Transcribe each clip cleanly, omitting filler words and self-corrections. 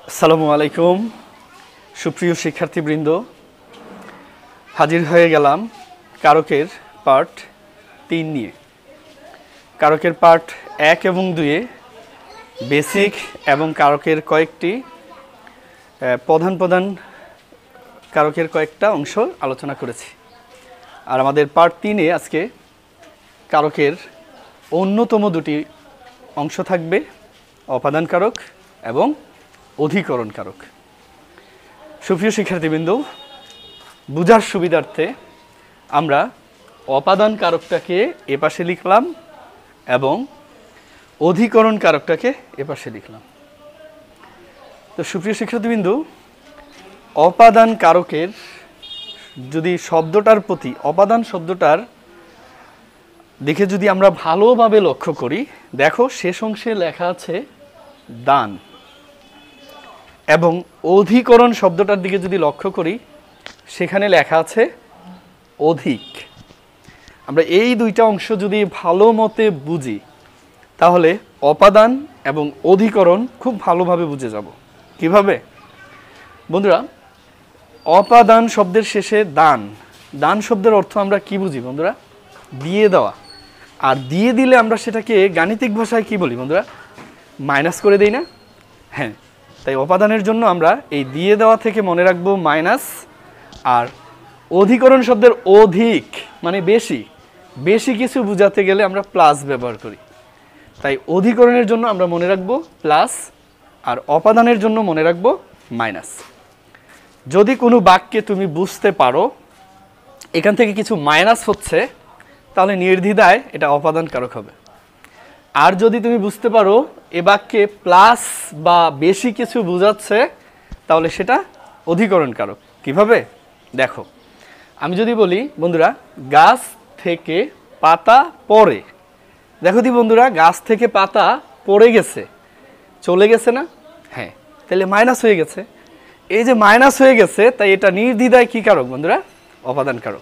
আসসালামু আলাইকুম সুপ্রিয় শিক্ষার্থীবৃন্দ, হাজির হয়ে গেলাম কারকের পার্ট 3 নিয়ে। কারকের পার্ট 1 এবং 2-এ বেসিক এবং কারকের কয়েকটি প্রধান কারকের কয়েকটা অংশ আলোচনা করেছি। আর আমাদের পার্ট 3-এ আজকে কারকের অন্যতম দুটি অংশ থাকবে, অপাদান কারক এবং অধিকরণ কারক। সুপ্রিয় শিক্ষার্থীবৃন্দ, বুঝার সুবিধার্থে আমরা অপাদান কারকটাকে এপাশে লিখলাম এবং অধিকরণ কারকটাকে এপাশে লিখলাম। তো সুপ্রিয় শিক্ষার্থীবৃন্দ, অপাদান কারকের যদি শব্দটার প্রতি, অপাদান শব্দটার দিকে যদি আমরা ভালোভাবে লক্ষ্য করি, দেখো শেষ অংশে লেখা আছে দান, এবং অধিকরণ শব্দটার দিকে যদি লক্ষ্য করি সেখানে লেখা আছে অধিক। আমরা এই দুইটা অংশ যদি ভালো মতে বুঝি তাহলে অপাদান এবং অধিকরণ খুব ভালোভাবে বুঝে যাব। কিভাবে? বন্ধুরা, অপাদান শব্দের শেষে দান, দান শব্দের অর্থ আমরা কি বুঝি বন্ধুরা? দিয়ে দেওয়া। আর দিয়ে দিলে আমরা সেটাকে গাণিতিক ভাষায় কি বলি বন্ধুরা? মাইনাস করে দেই না? হ্যাঁ, তাই অপাদানের জন্য আমরা এই দিয়ে দেওয়া থেকে মনে রাখবো মাইনাস, আর অধিকরণ শব্দের অধিক মানে বেশি, বেশি কিছু বোঝাতে গেলে আমরা প্লাস ব্যবহার করি। তাই অধিকরণের জন্য আমরা মনে রাখবো প্লাস, আর অপাদানের জন্য মনে রাখবো মাইনাস। যদি কোনো বাক্যে তুমি বুঝতে পারো এখান থেকে কিছু মাইনাস হচ্ছে, তাহলে নির্দ্বিধায় এটা অপাদান কারক হবে। আর যদি তুমি বুঝতে পারো এ বাক্যে প্লাস বা বেশি কিছু বোঝাচ্ছে, তাহলে সেটা অধিকরণ কারক। কিভাবে? দেখো, আমি যদি বলি বন্ধুরা গাছ থেকে পাতা পড়ে, দেখো দি বন্ধুরা গাছ থেকে পাতা পড়ে গেছে, চলে গেছে না? হ্যাঁ, তাহলে মাইনাস হয়ে গেছে। এই যে মাইনাস হয়ে গেছে, তাই এটা নির্দ্বিধায় কি কারক বন্ধুরা? অপাদান কারক।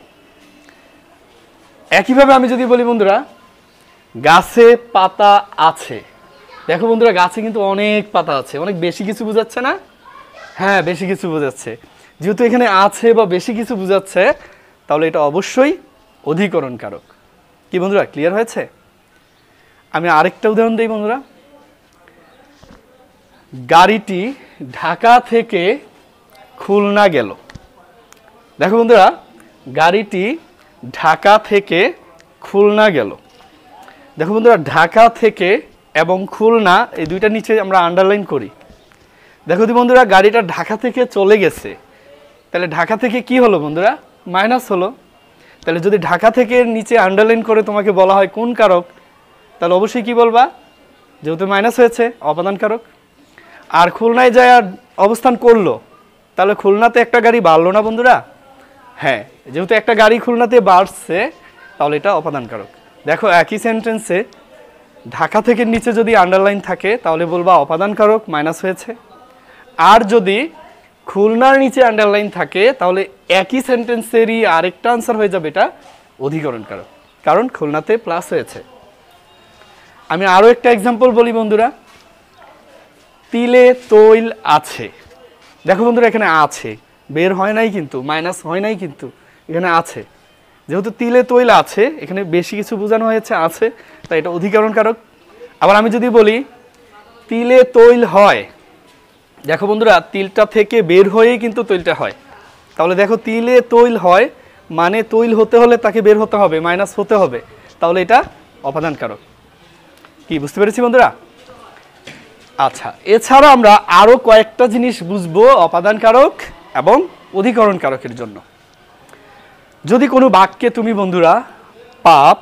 একইভাবে আমি যদি বলি বন্ধুরা গাছে পাতা আছে, দেখো বন্ধুরা গাছে কিন্তু অনেক পাতা আছে, অনেক বেশি কিছু বোঝাচ্ছে না? হ্যাঁ, বেশি কিছু বোঝাচ্ছে। যেহেতু এখানে আছে বা বেশি কিছু বোঝাচ্ছে, তাহলে এটা অবশ্যই অধিকরণ কারক। কি বন্ধুরা, ক্লিয়ার হয়েছে? আমি আরেকটা উদাহরণ দিই বন্ধুরা। গাড়িটি ঢাকা থেকে খুলনা গেল। দেখো বন্ধুরা গাড়িটি ঢাকা থেকে খুলনা গেল। দেখো বন্ধুরা ঢাকা থেকে এবং খুলনা এই দুইটা নিচে আমরা আন্ডারলাইন করি। দেখো দি বন্ধুরা গাড়িটা ঢাকা থেকে চলে গেছে, তাহলে ঢাকা থেকে কি হলো বন্ধুরা? মাইনাস হলো। তাহলে যদি ঢাকা থেকে নিচে আন্ডারলাইন করে তোমাকে বলা হয় কোন কারক, তাহলে অবশ্যই কি বলবা? যেহেতু মাইনাস হয়েছে, অপাদান কারক। আর খুলনায় যায় অবস্থান করলো, তাহলে খুলনাতে একটা গাড়ি বাড়লো না বন্ধুরা? হ্যাঁ, যেহেতু একটা গাড়ি খুলনাতে বাড়ছে, তাহলে এটা অপাদান কারক। দেখো একই সেন্টেন্সে ঢাকা থেকে নিচে যদি আন্ডারলাইন থাকে তাহলে বলবা অপাদান কারক, মাইনাস হয়েছে। আর যদি খুলনার নিচে আন্ডারলাইন থাকে তাহলে একই সেন্টেন্সেরই আরেকটা আনসার হয়ে যাবে এটা অধিকরণ কারক, কারণ খুলনাতে প্লাস হয়েছে। আমি আরও একটা এক্সাম্পল বলি বন্ধুরা, তিলে তৈল আছে। দেখো বন্ধুরা এখানে আছে, বের হয় নাই কিন্তু, মাইনাস হয় নাই কিন্তু, এখানে আছে। যেহেতু তিলে তৈল আছে, এখানে বেশি কিছু বোঝানো হয়েছে আছে, তাই এটা অধিকরণ কারক। আবার আমি যদি বলি তিলে তৈল হয়, দেখো বন্ধুরা তিলটা থেকে বের হয়েই কিন্তু তৈলটা হয়। তাহলে দেখো তিলে তৈল হয় মানে তৈল হতে হলে তাকে বের হতে হবে, মাইনাস হতে হবে, তাহলে এটা অপাদান কারক। কি বুঝতে পেরেছি বন্ধুরা? আচ্ছা, এছাড়া আমরা আরও কয়েকটা জিনিস বুঝবো অপাদান কারক এবং অধিকরণ কারকের জন্য। যদি কোনো বাক্যে তুমি বন্ধুরা পাপ,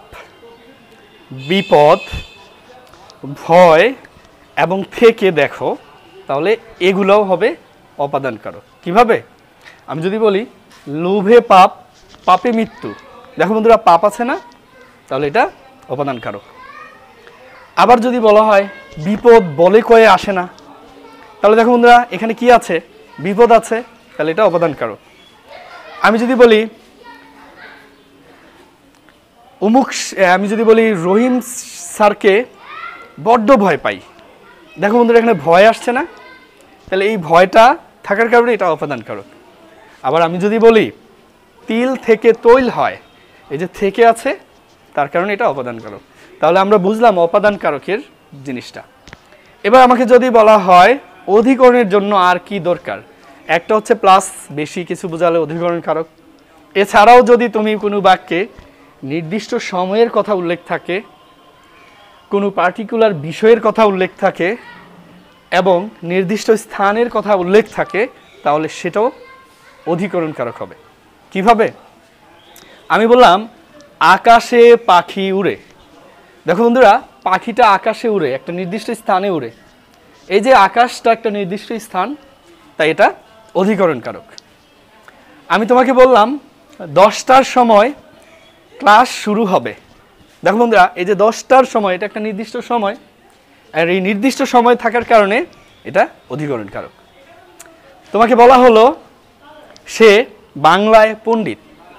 বিপদ, ভয় এবং থেকে দেখো, তাহলে এগুলোও হবে অপাদান কারক। কিভাবে? আমি যদি বলি লোভে পাপ, পাপে মৃত্যু, দেখো বন্ধুরা পাপ আছে না? তাহলে এটা অপাদান কারক। আবার যদি বলা হয় বিপদ বলে কয়ে আসে না, তাহলে দেখো বন্ধুরা এখানে কি আছে? বিপদ আছে, তাহলে এটা অপাদান কারক। আমি যদি বলি আমি যদি বলি রহিম স্যারকে বড্ড ভয় পাই, দেখো বন্ধুরা এখানে ভয় আসছে না? তাহলে এই ভয়টা থাকার কারণে এটা অপাদান কারক। আবার আমি যদি বলি তিল থেকে তৈল হয়, এই যে থেকে আছে তার কারণে এটা অপাদান কারক। তাহলে আমরা বুঝলাম অপাদান কারকের জিনিসটা। এবার আমাকে যদি বলা হয় অধিকরণের জন্য আর কি দরকার, একটা হচ্ছে প্লাস, বেশি কিছু বোঝালে অধিকরণ কারক। এছাড়াও যদি তুমি কোনো বাক্যে নির্দিষ্ট সময়ের কথা উল্লেখ থাকে, কোনো পার্টিকুলার বিষয়ের কথা উল্লেখ থাকে এবং নির্দিষ্ট স্থানের কথা উল্লেখ থাকে, তাহলে সেটাও অধিকরণ কারক হবে। কিভাবে? আমি বললাম আকাশে পাখি উড়ে। দেখো বন্ধুরা, পাখিটা আকাশে উড়ে, একটা নির্দিষ্ট স্থানে উড়ে। এই যে আকাশটা একটা নির্দিষ্ট স্থান, তাই এটা অধিকরণ কারক। আমি তোমাকে বললাম 10টার সময় ক্লাস শুরু হবে। দেখো বন্ধুরা, এই যে 10টার সময়, এটা একটা নির্দিষ্ট সময়, আর এই নির্দিষ্ট সময় থাকার কারণে এটা অধিকরণ কারক। তোমাকে বলা হলো সে বাংলায় পণ্ডিত।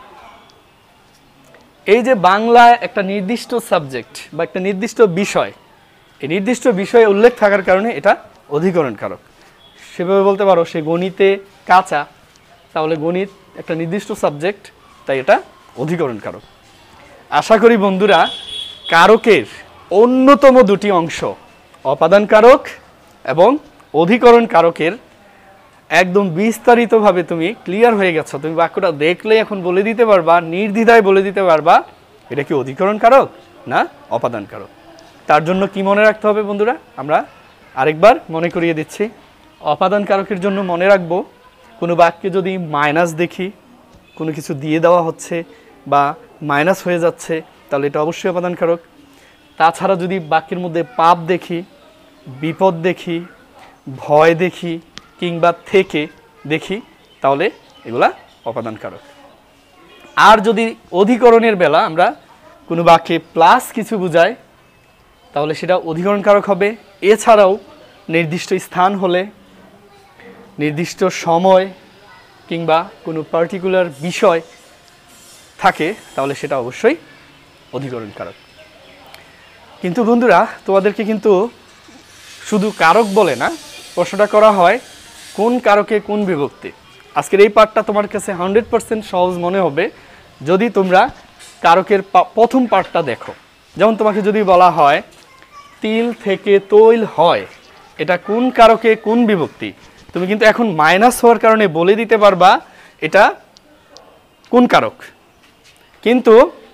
এই যে বাংলায় একটা নির্দিষ্ট সাবজেক্ট বা একটা নির্দিষ্ট বিষয়, এই নির্দিষ্ট বিষয়ে উল্লেখ থাকার কারণে এটা অধিকরণ কারক। সেভাবে বলতে পারো সে গণিতে কাঁচা, তাহলে গণিত একটা নির্দিষ্ট সাবজেক্ট, তাই এটা অধিকরণ কারক। আশা করি বন্ধুরা কারকের অন্যতম দুটি অংশ অপাদান কারক এবং অধিকরণ কারকের একদম বিস্তারিতভাবে তুমি ক্লিয়ার হয়ে গেছো। তুমি বাক্যটা দেখলে এখন বলে দিতে পারবা, নির্দ্বিধায় বলে দিতে পারবা এটা কি অধিকরণ কারক না অপাদান কারক। তার জন্য কি মনে রাখতে হবে বন্ধুরা, আমরা আরেকবার মনে করিয়ে দিচ্ছি। অপাদান কারকের জন্য মনে রাখবো, কোনো বাক্যে যদি মাইনাস দেখি, কোনো কিছু দিয়ে দেওয়া হচ্ছে বা মাইনাস হয়ে যাচ্ছে, তাহলে এটা অবশ্যই অপাদান কারক। তাছাড়া যদি বাক্যের মধ্যে পাপ দেখি, বিপদ দেখি, ভয় দেখি কিংবা থেকে দেখি, তাহলে এগুলা অপাদান কারক। আর যদি অধিকরণের বেলা আমরা কোনো বাক্যে প্লাস কিছু বোঝাই, তাহলে সেটা অধিকরণ কারক হবে। এছাড়াও নির্দিষ্ট স্থান হলে, নির্দিষ্ট সময় কিংবা কোনো পার্টিকুলার বিষয় থাকে, তাহলে সেটা অবশ্যই অধিকরণ কারক। কিন্তু বন্ধুরা তোমাদেরকে কিন্তু শুধু কারক বলে না, প্রশ্নটা করা হয় কোন কারকে কোন বিভক্তি। আজকের এই পার্টটা তোমার কাছে 100% সহজ মনে হবে যদি তোমরা কারকের প্রথম পার্টটা দেখো। যেমন তোমাকে যদি বলা হয় তিল থেকে তৈল হয়, এটা কোন কারকে কোন বিভক্তি, তুমি কিন্তু এখন মাইনাস হওয়ার কারণে বলে দিতে পারবা এটা কোন কারক। কিন্তু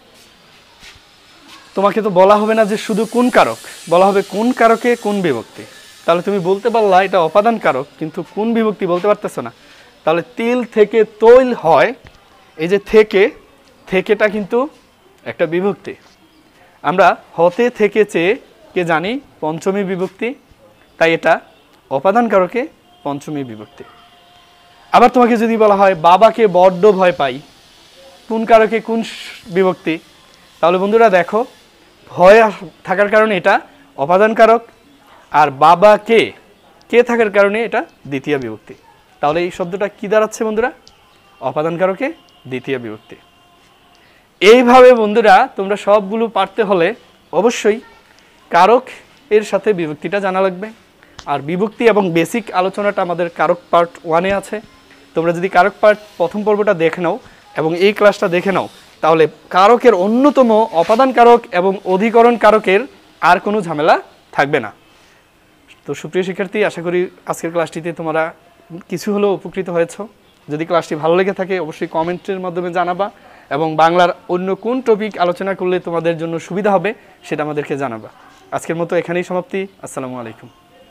তোমাকে তো বলা হবে না যে শুধু কোন কারক, বলা হবে কোন কারকে কোন বিভক্তি। তাহলে তুমি বলতে পারলা এটা অপাদান কারক, কিন্তু কোন বিভক্তি বলতে পারতেছ না। তাহলে তিল থেকে তৈল হয়, এই যে থেকেটা কিন্তু একটা বিভক্তি। আমরা হতে থেকে চেয়ে কে জানি পঞ্চমী বিভক্তি, তাই এটা অপাদান কারকে পঞ্চমী বিভক্তি। আবার তোমাকে যদি বলা হয় বাবাকে বড্ড ভয় পাই, কোন কারকে কোন বিভক্তি, তাহলে বন্ধুরা দেখো ভয় থাকার কারণে এটা অপাদান কারক, আর বাবাকে কে থাকার কারণে এটা দ্বিতীয় বিভক্তি। তাহলে এই শব্দটা কি দাঁড়াচ্ছে বন্ধুরা? অপাদান কারকে দ্বিতীয় বিভক্তি। এইভাবে বন্ধুরা তোমরা সবগুলো পারতে হলে অবশ্যই কারক এর সাথে বিভক্তিটা জানা লাগবে। আর বিভক্তি এবং বেসিক আলোচনাটা আমাদের কারক পার্ট 1-এ আছে। তোমরা যদি কারক পার্ট প্রথম পর্বটা দেখে নাও এবং এই ক্লাসটা দেখে নাও, তাহলে কারকের অন্যতম অপাদান কারক এবং অধিকরণ কারকের আর কোনো ঝামেলা থাকবে না। তো সুপ্রিয় শিক্ষার্থী, আশা করি আজকের ক্লাসটিতে তোমরা কিছু হলেও উপকৃত হয়েছ। যদি ক্লাসটি ভালো লেগে থাকে অবশ্যই কমেন্টের মাধ্যমে জানাবা, এবং বাংলার অন্য কোন টপিক আলোচনা করলে তোমাদের জন্য সুবিধা হবে সেটা আমাদেরকে জানাবা। আজকের মতো এখানেই সমাপ্তি। আসসালামু আলাইকুম।